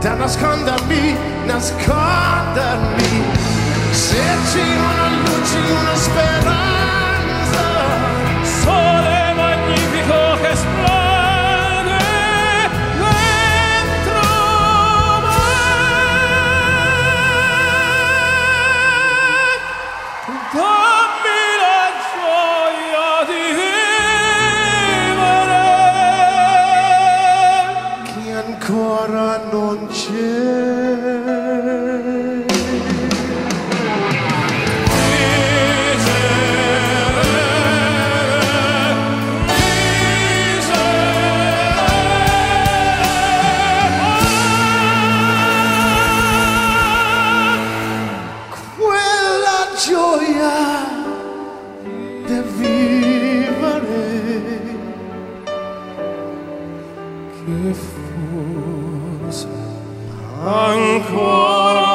da nascondermi, nascondermi. Se c'è una luce, una speranza, sole magnifico che esplode dentro me, dammi la gioia di vivere che ancora non c'è. Gioia di vivere che forse ancora